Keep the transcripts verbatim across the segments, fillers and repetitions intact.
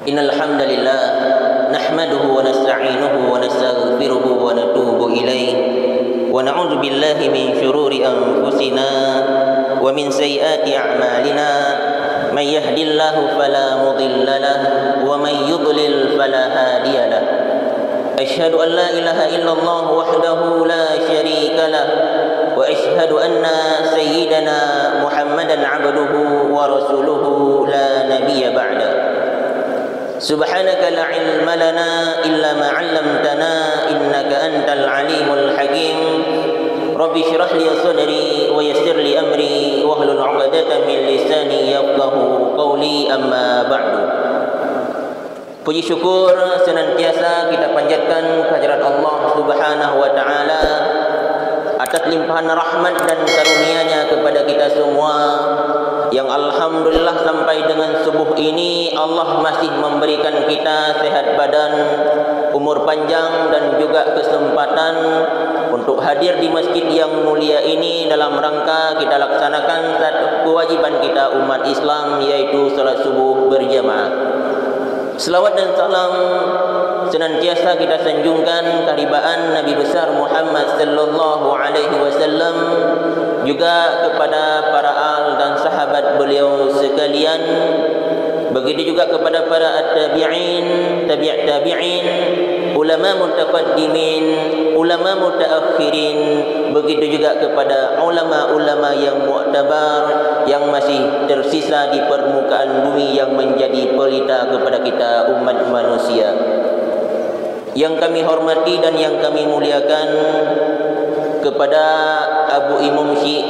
Innal hamdalillah nahmaduhu wa nasta'inuhu wa nastaghfiruhu wa natubu ilayh wa na'udzu billahi min shururi anfusina wa min sayyiati a'malina may yahdihillahu fala mudilla lahu wa may yudlil fala hadiya lahu. Asyhadu an la ilaha illallah wahdahu la syarika lah wa asyhadu anna sayyidana Muhammadan 'abduhu wa rasuluhu la nabiyya ba'da. Subhanaka la ilma lana illa ma 'allamtana innaka antal alimul hakim. Rabbi shrah li sadri wa yassir li amri wahlul 'uqdatam min lisani yafqahu qawli, amma ba'du. Puji syukur senantiasa kita panjatkan kehadirat Allah Subhanahu wa taala atas limpahan rahmat dan karunia-Nya kepada kita semua, yang alhamdulillah sampai dengan subuh ini Allah masih memberikan kita sehat badan, umur panjang dan juga kesempatan untuk hadir di masjid yang mulia ini dalam rangka kita laksanakan satu kewajiban kita umat Islam, yaitu salat subuh berjamaah. Selawat dan salam senantiasa kita sanjungkan kehadiran Nabi besar Muhammad sallallahu alaihi wasallam, juga kepada para al dan sahabat beliau sekalian, begitu juga kepada para at-tabi'in, tabi' tabi'in, ulama mutaqaddimin, ulama mutaakhirin, begitu juga kepada ulama-ulama yang mu'tabar yang masih tersisa di permukaan bumi yang menjadi pelita kepada kita umat manusia. Yang kami hormati dan yang kami muliakan, kepada Abu Imam Syekh,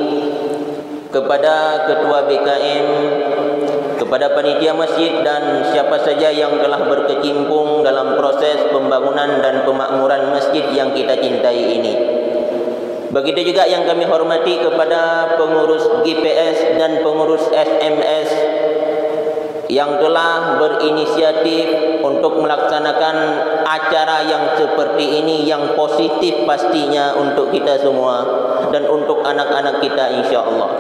kepada Ketua B K M, kepada panitia masjid dan siapa saja yang telah berkecimpung dalam proses pembangunan dan pemakmuran masjid yang kita cintai ini. Begitu juga yang kami hormati kepada pengurus G P S dan pengurus S M S yang telah berinisiatif untuk melaksanakan acara yang seperti ini, yang positif pastinya untuk kita semua dan untuk anak-anak kita insya-Allah.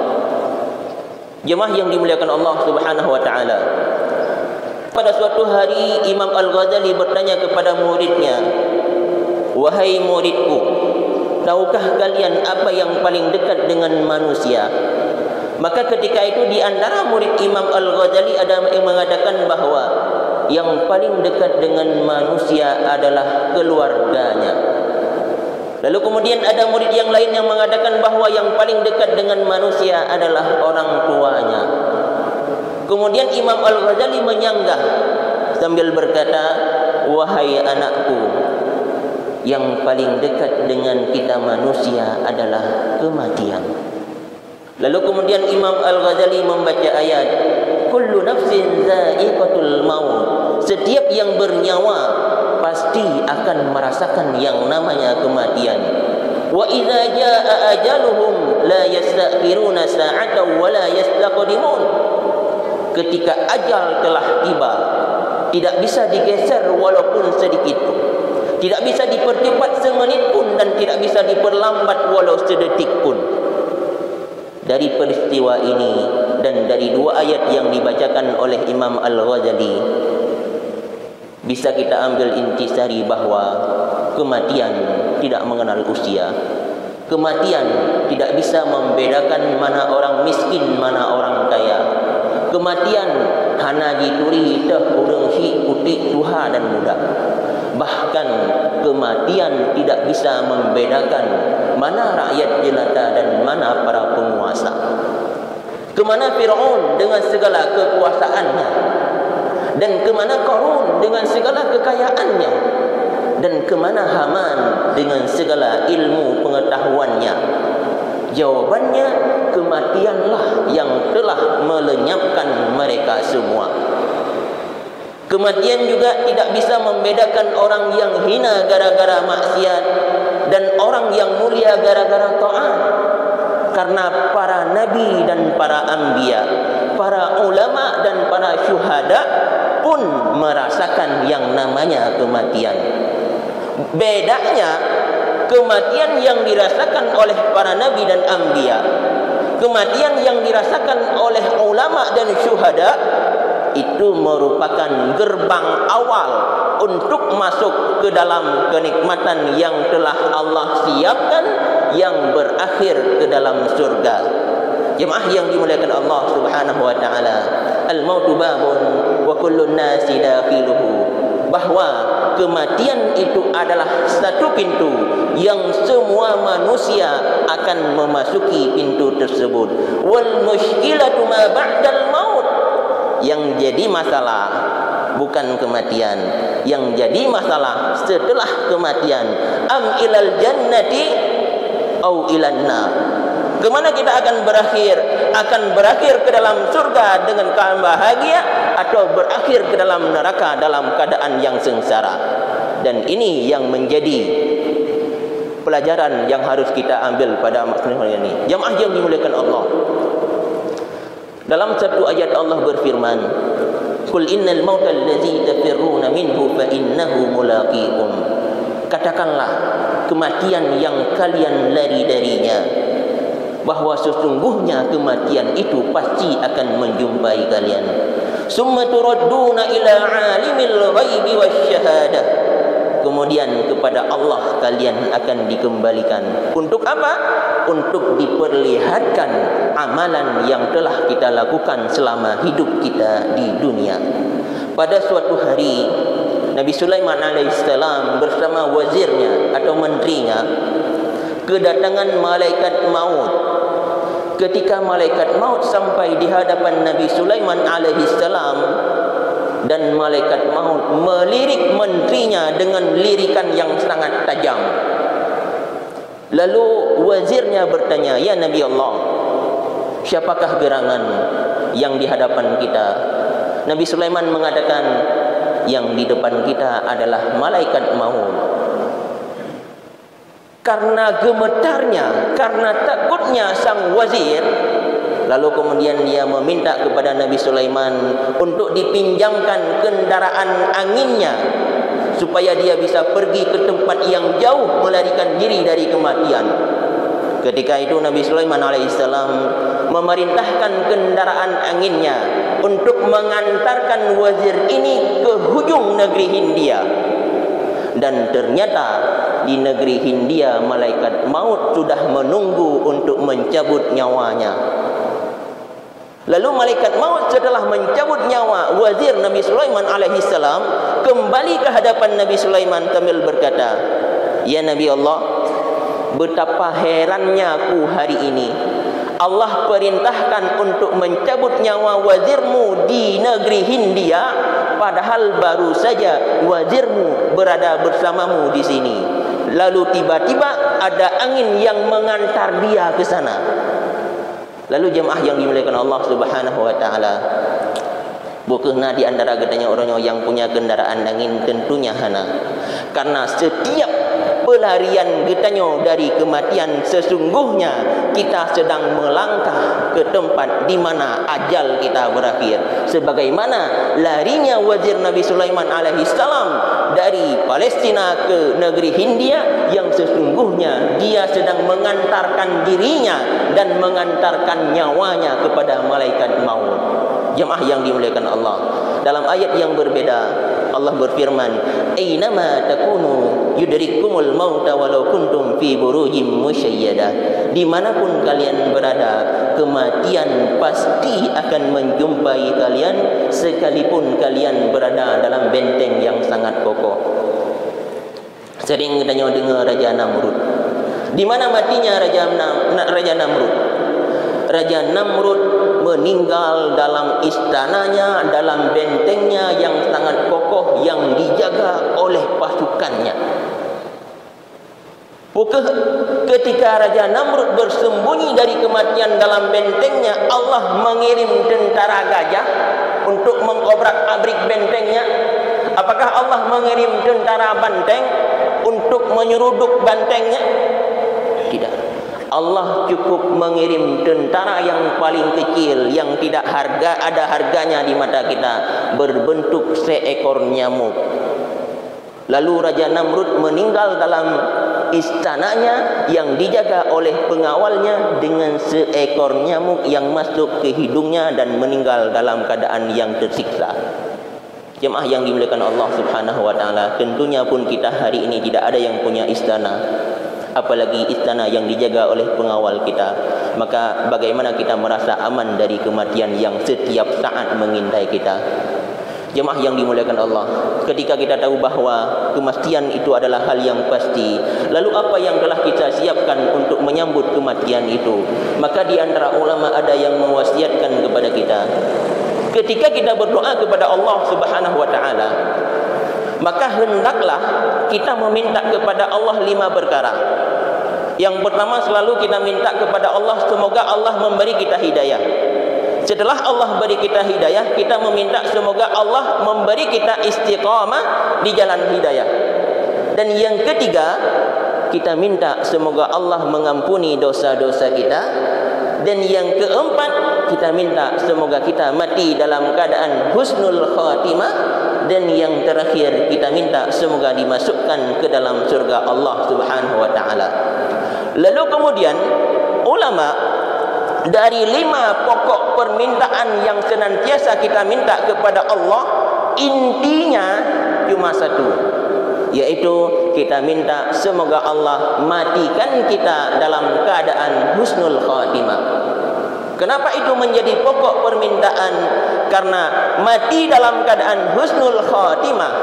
Jemaah yang dimuliakan Allah Subhanahu wa taala. Pada suatu hari Imam Al-Ghazali bertanya kepada muridnya, "Wahai muridku, tahukah kalian apa yang paling dekat dengan manusia?" Maka ketika itu di antara murid Imam Al-Ghazali ada yang mengatakan bahawa yang paling dekat dengan manusia adalah keluarganya. Lalu kemudian ada murid yang lain yang mengatakan bahawa yang paling dekat dengan manusia adalah orang tuanya. Kemudian Imam Al-Ghazali menyanggah sambil berkata, "Wahai anakku, yang paling dekat dengan kita manusia adalah kematian." Lalu kemudian Imam Al-Ghazali membaca ayat, "Kullu nafsin za'iqatul maut." Setiap yang bernyawa pasti akan merasakan yang namanya kematian. Wa idza jaa ajaluhum la yastakhiruna sa'atan wa la yastaqdimun. Ketika ajal telah tiba, tidak bisa digeser walaupun sedikit pun. Tidak bisa dipercepat semenit pun dan tidak bisa diperlambat walau sedetik pun. Dari peristiwa ini dan dari dua ayat yang dibacakan oleh Imam Al-Ghazali, bisa kita ambil intisari bahawa kematian tidak mengenal usia. Kematian tidak bisa membedakan mana orang miskin, mana orang kaya. Kematian hana dituri teh urang si putih tua dan muda. Bahkan kematian tidak bisa membedakan mana rakyat jelata dan mana para penguasa. Kemana Fir'aun dengan segala kekuasaannya, dan kemana Qarun dengan segala kekayaannya, dan kemana Haman dengan segala ilmu pengetahuannya. Jawabannya, kematianlah yang telah melenyapkan mereka semua. Kematian juga tidak bisa membedakan orang yang hina gara-gara maksiat dan orang yang mulia gara-gara taat. Karena para nabi dan para anbiya, para ulama dan para syuhada pun merasakan yang namanya kematian. Bedanya, kematian yang dirasakan oleh para nabi dan anbiya, kematian yang dirasakan oleh ulama dan syuhada itu merupakan gerbang awal untuk masuk ke dalam kenikmatan yang telah Allah siapkan, yang berakhir ke dalam surga. Jemaah yang dimuliakan Allah Subhanahu wa taala, al-mautu babun wa kullun nasi dakhiluhu, bahwa kematian itu adalah satu pintu yang semua manusia akan memasuki pintu tersebut. Wal mushkilatu ma ba'dal maut, yang jadi masalah bukan kematian, yang jadi masalah setelah kematian. Am ilal jannati au ilan nar, kemana kita akan berakhir? Akan berakhir ke dalam surga dengan keadaan bahagia, atau berakhir ke dalam neraka dalam keadaan yang sengsara? Dan ini yang menjadi pelajaran yang harus kita ambil pada masa ini. Jemaah yang dimuliakan Allah, dalam satu ayat Allah berfirman, "Qul innal mauta allazi tafirruna minhu fa innahu mulaqikum." Katakanlah, kematian yang kalian lari darinya, bahwa sesungguhnya kematian itu pasti akan menjumpai kalian. Summa turadduna ila alimil ghaibi wasyahadah, kemudian kepada Allah kalian akan dikembalikan. Untuk apa? Untuk diperlihatkan amalan yang telah kita lakukan selama hidup kita di dunia. Pada suatu hari, Nabi Sulaiman alaihissalam bersama wazirnya atau menterinya kedatangan malaikat maut. Ketika malaikat maut sampai di hadapan Nabi Sulaiman alaihissalam, dan malaikat maut melirik menterinya dengan lirikan yang sangat tajam. Lalu wazirnya bertanya, "Ya Nabi Allah, siapakah gerangan yang di hadapan kita?" Nabi Sulaiman mengatakan, "Yang di depan kita adalah malaikat maut." Karena gemetarnya, karena takutnya sang wazir, lalu kemudian dia meminta kepada Nabi Sulaiman untuk dipinjamkan kendaraan anginnya, supaya dia bisa pergi ke tempat yang jauh, melarikan diri dari kematian. Ketika itu Nabi Sulaiman alaihissalam memerintahkan kendaraan anginnya untuk mengantarkan wazir ini ke hujung negeri Hindia. Dan ternyata di negeri Hindia malaikat maut sudah menunggu untuk mencabut nyawanya. Lalu malaikat maut setelah mencabut nyawa wazir Nabi Sulaiman alaihissalam kembali ke hadapan Nabi Sulaiman sambil berkata, "Ya Nabi Allah, betapa herannya aku hari ini. Allah perintahkan untuk mencabut nyawa wazirmu di negeri Hindia, padahal baru saja wazirmu berada bersamamu di sini. Lalu tiba-tiba ada angin yang mengantar dia ke sana." Lalu jemaah yang dimuliakan Allah Subhanahu wa taala, bukanlah di antara katanya orang yang punya kendaraan angin? Tentunya hana. Karena setiap pelarian katanya dari kematian, sesungguhnya kita sedang melangkah ke tempat di mana ajal kita berakhir. Sebagaimana larinya wazir Nabi Sulaiman alaihissalam dari Palestina ke negeri Hindia, yang sesungguhnya dia sedang mengantarkan dirinya dan mengantarkan nyawanya kepada malaikat maut. Jemaah yang dimuliakan Allah, dalam ayat yang berbeda Allah berfirman, "Ainama takunu yudrikumul mauta walau kuntum fi burujim musyayyadah." Dimanapun kalian berada, kematian pasti akan menjumpai kalian, sekalipun kalian berada dalam benteng yang sangat kokoh. Sering kita dengar Raja Namrud. Di mana matinya Raja Nam, Raja Namrud? Raja Namrud meninggal dalam istananya, dalam bentengnya yang sangat kokoh yang dijaga oleh pasukannya. Bukan ketika Raja Namrud bersembunyi dari kematian dalam bentengnya, Allah mengirim tentara gajah untuk mengobrak-abrik bentengnya. Apakah Allah mengirim tentara banteng untuk menyeruduk bantengnya? Tidak. Allah cukup mengirim tentara yang paling kecil, yang tidak harga ada harganya di mata kita, berbentuk seekor nyamuk. Lalu Raja Namrud meninggal dalam istananya yang dijaga oleh pengawalnya dengan seekor nyamuk yang masuk ke hidungnya dan meninggal dalam keadaan yang tersiksa. Jemaah yang dimuliakan Allah Subhanahu wa taala, tentunya pun kita hari ini tidak ada yang punya istana, apalagi istana yang dijaga oleh pengawal kita. Maka bagaimana kita merasa aman dari kematian yang setiap saat mengintai kita? Jemaah yang dimuliakan Allah, ketika kita tahu bahawa kematian itu adalah hal yang pasti, lalu apa yang telah kita siapkan untuk menyambut kematian itu? Maka di antara ulama ada yang mewasiatkan kepada kita, ketika kita berdoa kepada Allah Subhanahu wa taala, maka hendaklah kita meminta kepada Allah lima perkara. Yang pertama, selalu kita minta kepada Allah semoga Allah memberi kita hidayah. Setelah Allah beri kita hidayah, kita meminta semoga Allah memberi kita istiqamah di jalan hidayah. Dan yang ketiga, kita minta semoga Allah mengampuni dosa-dosa kita. Dan yang keempat, kita minta semoga kita mati dalam keadaan husnul khatimah. Dan yang terakhir, kita minta semoga dimasukkan ke dalam surga Allah Subhanahu wa taala. Lalu kemudian ulama dari lima pokok permintaan yang senantiasa kita minta kepada Allah, intinya cuma satu, yaitu kita minta semoga Allah matikan kita dalam keadaan husnul khatimah. Kenapa itu menjadi pokok permintaan? Karena mati dalam keadaan husnul khatimah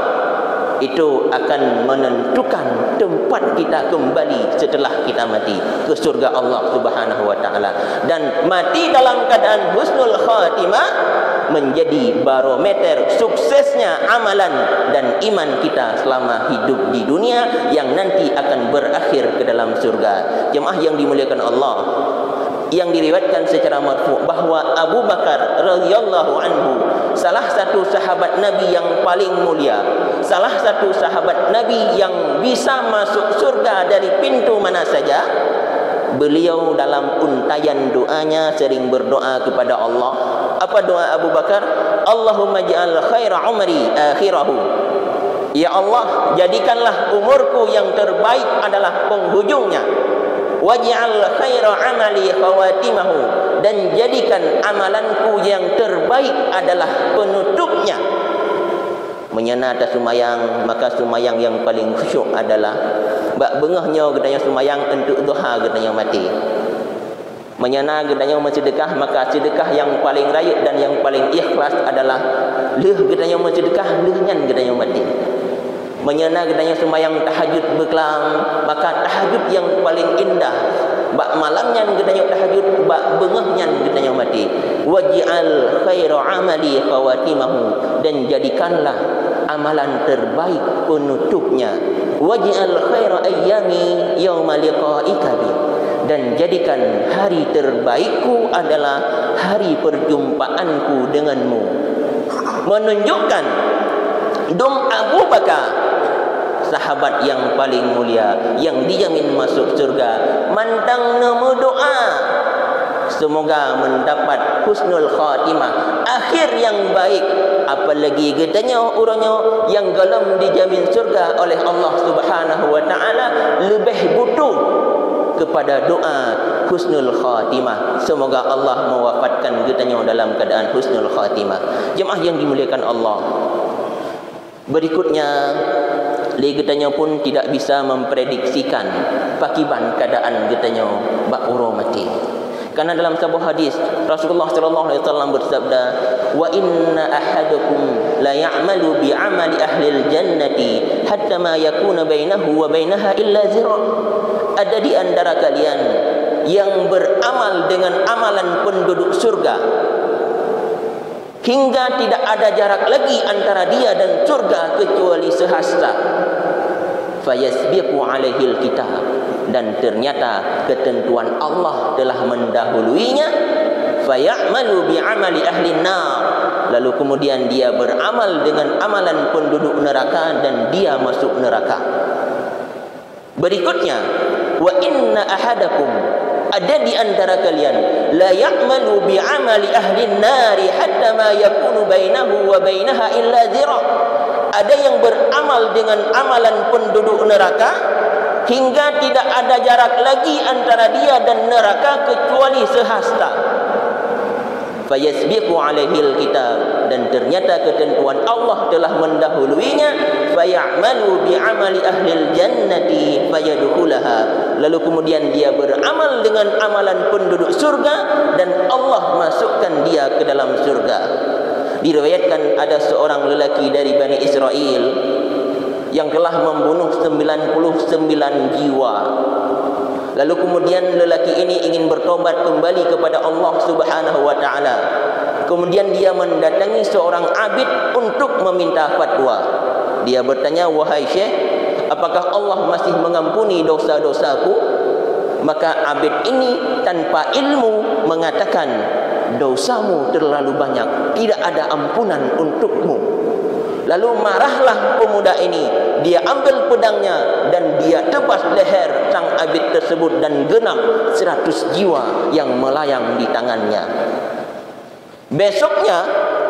itu akan menentukan tempat kita kembali setelah kita mati ke surga Allah Subhanahu wa taala. Dan mati dalam keadaan husnul khatimah menjadi barometer suksesnya amalan dan iman kita selama hidup di dunia yang nanti akan berakhir ke dalam surga. Jemaah yang dimuliakan Allah, yang diriwayatkan secara marfu bahwa Abu Bakar radhiyallahu anhu, salah satu sahabat Nabi yang paling mulia, salah satu sahabat Nabi yang bisa masuk surga dari pintu mana saja, beliau dalam untayan doanya sering berdoa kepada Allah. Apa doa Abu Bakar? Allahumma ja'al khaira umri akhirahu. Ya Allah, jadikanlah umurku yang terbaik adalah penghujungnya. Waj'al khaira amali khawatimahu, dan jadikan amalanku yang terbaik adalah penutupnya. Menyana atas sumayang, maka sumayang yang paling khusyuk adalah bak bengahnya gedanya sumayang untuk duha gedanya mati. Menyana gedanya mensedekah, maka sedekah yang paling raya dan yang paling ikhlas adalah leh gedanya mensedekah, lehnyan gedanya mati. Menyana gedanya semayang tahajud berkelang, maka tahajud yang paling indah bak malamnya gedanya tahajud, bak bengahnya gedanya mati. Waj'al khaira amali khawatimahu, dan jadikanlah amalan terbaik penutupnya. Waj'al khaira ayyami yauma liqa'ika bi, dan jadikan hari terbaikku adalah hari perjumpaanku denganmu. Menunjukkan dom Abu Bakar, sahabat yang paling mulia, yang dijamin masuk surga, mantang nemu doa semoga mendapat husnul khatimah, akhir yang baik. Apalagi katanya orangnya yang galam dijamin surga oleh Allah Subhanahu wa taala lebih butuh kepada doa husnul khatimah. Semoga Allah mewafatkan katanya dalam keadaan husnul khatimah. Jemaah yang dimuliakan Allah, berikutnya li katanya pun tidak bisa memprediksikan pakiban keadaan katanya bak uro mati. Karena dalam sebuah hadis Rasulullah sallallahu alaihi wasallam bersabda, wa inna ahadakum la ya'malu bi 'amali ahli al-jannati hatta ma yakuna bainahu wa bainaha illa zira'. Ada di antara kalian yang beramal dengan amalan penduduk surga hingga tidak ada jarak lagi antara dia dan surga kecuali sehasta. Fayasbiqu alaihil kitab, dan ternyata ketentuan Allah telah mendahuluinya. Fayamalu bi'amali ahli nar, lalu kemudian dia beramal dengan amalan penduduk neraka dan dia masuk neraka. Berikutnya, wa inna ahadakum, ada di antara kalian la ya'malu bi'amali ahli nari hatta ma yakunu bainahu wa bainaha illa zira'. Ada yang beramal dengan amalan penduduk neraka hingga tidak ada jarak lagi antara dia dan neraka kecuali sehasta. Fayasbiqu alaihil kitab, dan ternyata ketentuan Allah telah mendahuluinya. Fayamalu bi'amali ahlil jannati fayadkhulaha, lalu kemudian dia beramal dengan amalan penduduk surga dan Allah masukkan dia ke dalam surga. Diriwayatkan ada seorang lelaki dari Bani Israel yang telah membunuh sembilan puluh sembilan jiwa. Lalu kemudian lelaki ini ingin bertobat kembali kepada Allah Subhanahu wa taala. Kemudian dia mendatangi seorang abid untuk meminta fatwa. Dia bertanya, "Wahai Syekh, apakah Allah masih mengampuni dosa-dosaku?" Maka abid ini tanpa ilmu mengatakan, "Dosamu terlalu banyak, tidak ada ampunan untukmu." Lalu marahlah pemuda ini. Dia ambil pedangnya dan dia tebas leher sang abid tersebut dan genap seratus jiwa yang melayang di tangannya. Besoknya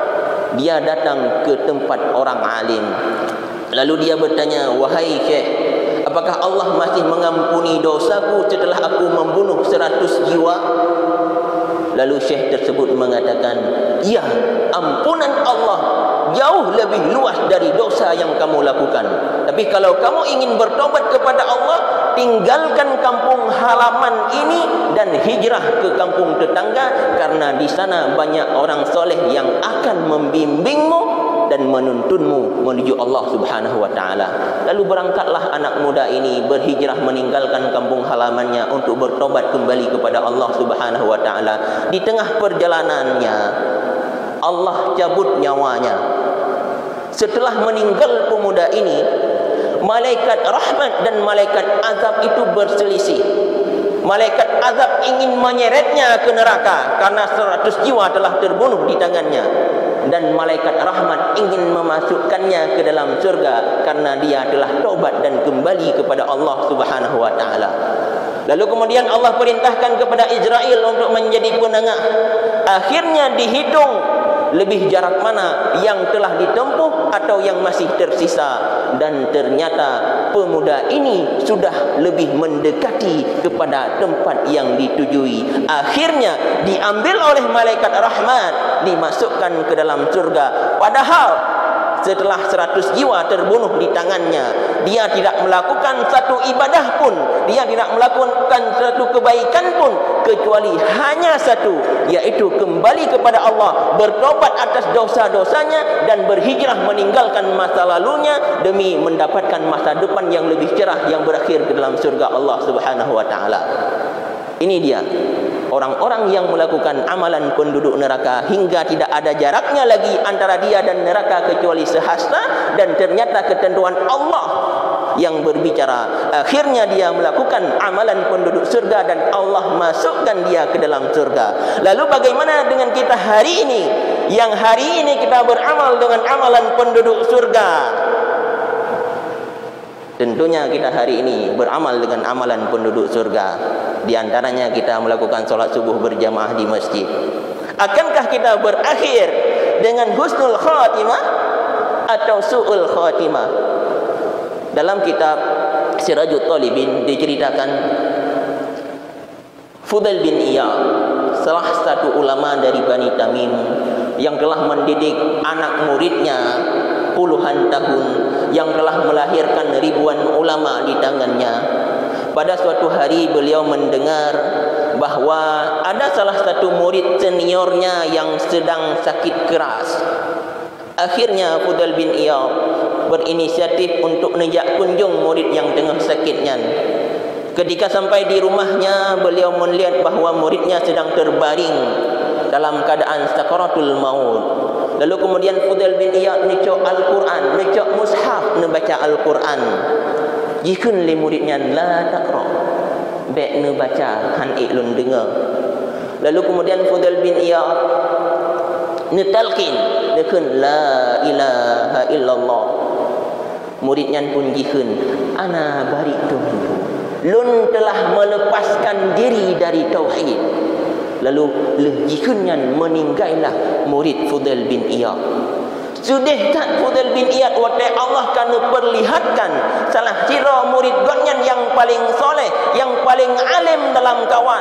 dia datang ke tempat orang alim. Lalu dia bertanya, "Wahai Syekh, apakah Allah masih mengampuni dosaku setelah aku membunuh seratus jiwa?" Lalu Syekh tersebut mengatakan, "Ya, ampunan Allah jauh lebih luas dari dosa yang kamu lakukan. Tapi kalau kamu ingin bertobat kepada Allah, tinggalkan kampung halaman ini dan hijrah ke kampung tetangga, karena di sana banyak orang soleh yang akan membimbingmu dan menuntunmu menuju Allah Subhanahu wa taala." Lalu berangkatlah anak muda ini berhijrah meninggalkan kampung halamannya untuk bertobat kembali kepada Allah Subhanahu wa taala. Di tengah perjalanannya Allah cabut nyawanya. Setelah meninggal pemuda ini, malaikat rahmat dan malaikat azab itu berselisih. Malaikat azab ingin menyeretnya ke neraka karena seratus jiwa telah terbunuh di tangannya, dan malaikat rahmat ingin memasukkannya ke dalam surga karena dia telah taubat dan kembali kepada Allah Subhanahu wa taala. Lalu kemudian Allah perintahkan kepada Israel untuk menjadi penengah. Akhirnya dihitung lebih jarak mana yang telah ditempuh atau yang masih tersisa, dan ternyata pemuda ini sudah lebih mendekati kepada tempat yang ditujui. Akhirnya diambil oleh malaikat rahmat, dimasukkan ke dalam surga. Padahal setelah seratus jiwa terbunuh di tangannya, dia tidak melakukan satu ibadah pun, dia tidak melakukan satu kebaikan pun, kecuali hanya satu, yaitu kembali kepada Allah, bertobat atas dosa-dosanya dan berhijrah meninggalkan masa lalunya demi mendapatkan masa depan yang lebih cerah yang berakhir ke dalam surga Allah Subhanahu wa taala. Ini dia orang-orang yang melakukan amalan penduduk neraka hingga tidak ada jaraknya lagi antara dia dan neraka kecuali sehasta, dan ternyata ketentuan Allah yang berbicara. Akhirnya dia melakukan amalan penduduk surga dan Allah masukkan dia ke dalam surga. Lalu bagaimana dengan kita hari ini, yang hari ini kita beramal dengan amalan penduduk surga? Tentunya kita hari ini beramal dengan amalan penduduk surga. Di antaranya kita melakukan solat subuh berjamaah di masjid. Akankah kita berakhir dengan husnul khatimah atau su'ul khatimah? Dalam kitab Sirajut Talibin diceritakan Fudail bin Iyad, salah satu ulama dari Bani Tamim yang telah mendidik anak muridnya puluhan tahun, yang telah melahirkan ribuan ulama di tangannya. Pada suatu hari beliau mendengar bahwa ada salah satu murid seniornya yang sedang sakit keras. Akhirnya Fudail bin Iyad berinisiatif untuk nejak kunjung murid yang tengah sakitnya. Ketika sampai di rumahnya, beliau melihat bahwa muridnya sedang terbaring dalam keadaan sakaratul maut. Lalu kemudian Fudail bin Iyad necok Al-Quran, necok mushaf, membaca Al-Quran. Jikun li muridnya la taqra, baik ne baca han iklun dengar. Lalu kemudian Fudail bin Iyad ne talqin, dekun la ilaha illallah. Muridnya pun jikun, ana bari tuhan, lun telah melepaskan diri dari tauhid. Lalu lejikunnya meninggallah murid Fudail bin Iyad. Sudah tak Fudail bin Iyad watai Allah kana perlihatkan salah sira murid gotnya yang paling soleh, yang paling alim dalam kawan,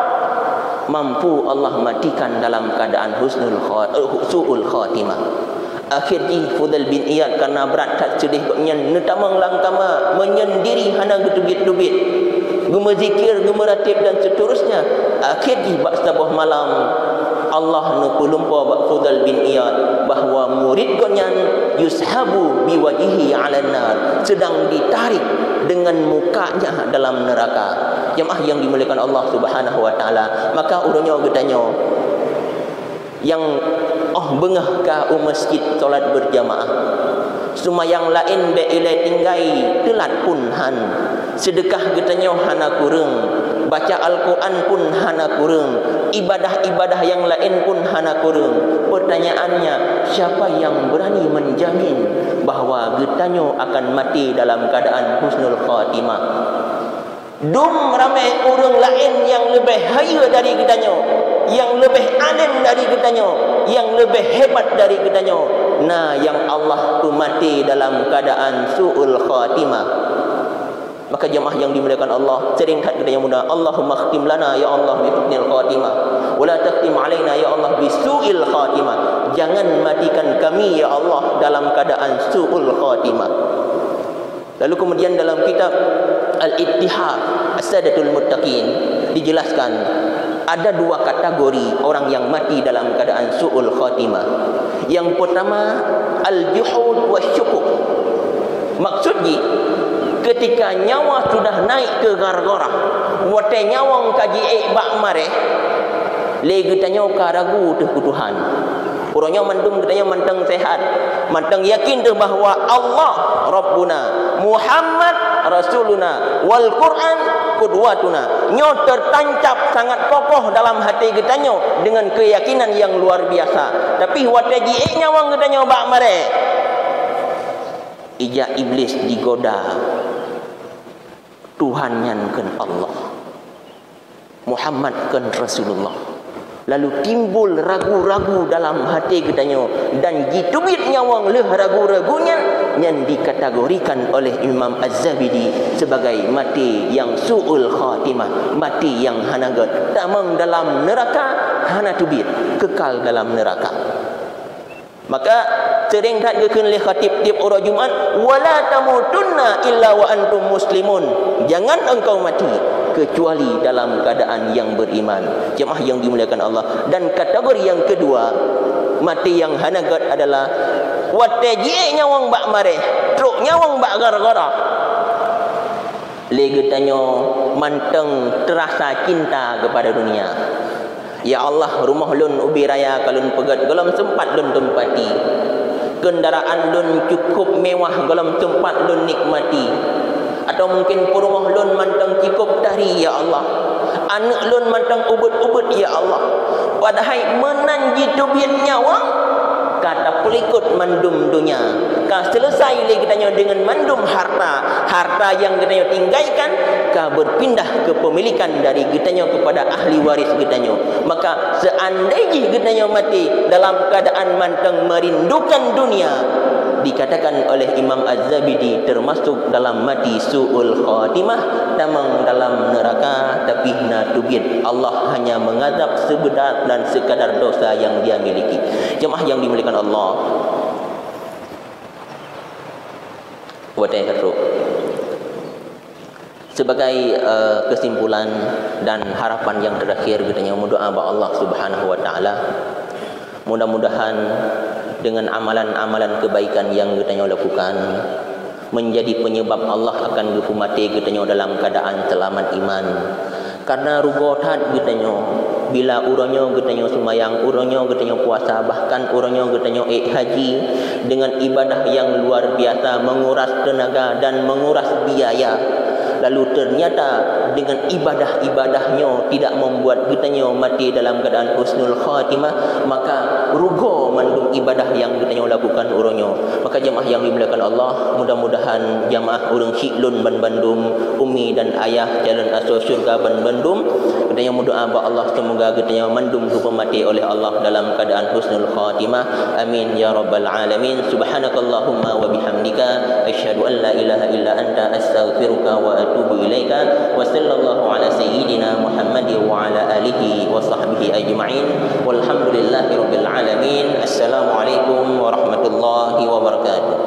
mampu Allah matikan dalam keadaan husnul uh, su'ul khatimah. Akhirnya Fudail bin Iyad karena berat tak sedih baknya netamang langkama menyendiri hana getubit-tubit, gema zikir, gema ratib dan seterusnya. Akhirnya bak sebuah malam Allah nukulumpa bak Fudail bin Iyad bahawa murid gonyan yushabu biwajihi 'alan nar, sedang ditarik dengan mukanya dalam neraka. Jemaah yang dimuliakan Allah Subhanahu wa taala, maka urangnya getanya yang oh bengah ka u masjid solat berjamaah, sumayang lain be ilai tinggai telat pun han, sedekah getanya hana kurang, baca Al-Quran pun hana kurang, ibadah-ibadah yang lain pun hana kurang. Pertanyaannya, siapa yang berani menjamin bahawa getanya akan mati dalam keadaan husnul khatimah? Dum ramai orang lain yang lebih haya dari kitanya, yang lebih alim dari kitanya, yang lebih hebat dari kitanya. Nah, yang Allah tu mati dalam keadaan su'ul khatimah. Maka jemaah yang dimuliakan Allah, sering kat kita yang muda, Allahumma khtim lana ya Allah bi husnil khatimah, wa la takhtim alaina ya Allah bi su'il khatimah. Jangan matikan kami ya Allah dalam keadaan su'ul khatimah. Lalu kemudian dalam kitab Al-Ittihad As-Sadatul Muttaqin dijelaskan ada dua kategori orang yang mati dalam keadaan su'ul khatimah. Yang pertama, al-juhud wasyukuk. Maksudnya ketika nyawa sudah naik ke gargara, wate nyawang kaji ek bak mare, le getanya ka ragu teh kutuhan. Orangnya manteng getanya manteng sehat, manteng yakin tu bahawa Allah Rabbuna, Muhammad Rasuluna, wal Quran qudwatuna. Nyo tertancap sangat kokoh dalam hati getanya dengan keyakinan yang luar biasa. Tapi wate ji ek nyawang getanya bak mare, ija iblis digoda, Tuhan nyankan Allah, Muhammad kan Rasulullah. Lalu timbul ragu-ragu dalam hati kitanya, dan jitubit nyawang leh ragu-ragunya yang dikategorikan oleh Imam Az-Zabidi sebagai mati yang su'ul khatimah, mati yang hanagat, tamang dalam neraka, hana tubit, kekal dalam neraka. Maka sering kat gekeun leh khatib tiap orang Jumaat, wala tamutunna illa wa antum muslimun. Jangan engkau mati kecuali dalam keadaan yang beriman. Jemaah yang dimuliakan Allah. Dan kategori yang kedua, mati yang hanagat adalah wataji nyawang bak mare, truk nyawang bak gara-gara. Legetanyo manteng terasa cinta kepada dunia. Ya Allah, rumah lun ubi raya kalun pegat galam sempat lun tempati, kendaraan lun cukup mewah galam tempat lun nikmati, atau mungkin rumah lun mantang cukup dari ya Allah, anak lun mantang ubud-ubud ya Allah, padahal menanji tubit nyawang kata pelikut mandum dunia. Kau selesai lagi kitanya dengan mandum harta, harta yang kitanya tinggalkan, kau berpindah kepemilikan dari kitanya kepada ahli waris kitanya. Maka seandainya kitanya mati dalam keadaan mantang merindukan dunia, dikatakan oleh Imam Az-Zabidi termasuk dalam mati su'ul khatimah, tamang dalam neraka, tapi na tubit. Allah hanya mengazab sebedar dan sekadar dosa yang dia miliki. Jemaah yang dimuliakan Allah, watai teruk. Sebagai uh, kesimpulan dan harapan yang terakhir, kita yang berdoa kepada Allah Subhanahu wa taala, mudah-mudahan dengan amalan-amalan kebaikan yang kita lakukan menjadi penyebab Allah akan gupu mati kita dalam keadaan selamat iman. Karena rugotat kita bila urangnya kita semayang, urangnya kita puasa, bahkan urangnya kita ik haji dengan ibadah yang luar biasa, menguras tenaga dan menguras biaya. Lalu ternyata dengan ibadah-ibadahnya tidak membuat kitanya mati dalam keadaan husnul khatimah, maka rugo mandung ibadah yang kitanya lakukan urangnya. Maka jemaah yang dimuliakan Allah, mudah-mudahan jemaah urang Hiklun ban Bandung, umi dan ayah jalan asal syurga ban Bandung, kitanya berdoa kepada Allah semoga kitanya mandum hukum mati oleh Allah dalam keadaan husnul khatimah. Amin ya rabbal alamin. Subhanakallahumma wa bihamdika asyhadu asyhadu an la ilaha illa anta astaghfiruka wa atubu ilaika. Wa sallallahu ala sayyidina Muhammad wa ala alihi wa sahbihi ajma'in. Walhamdulillahi rabbil alamin. Assalamualaikum warahmatullahi wabarakatuh.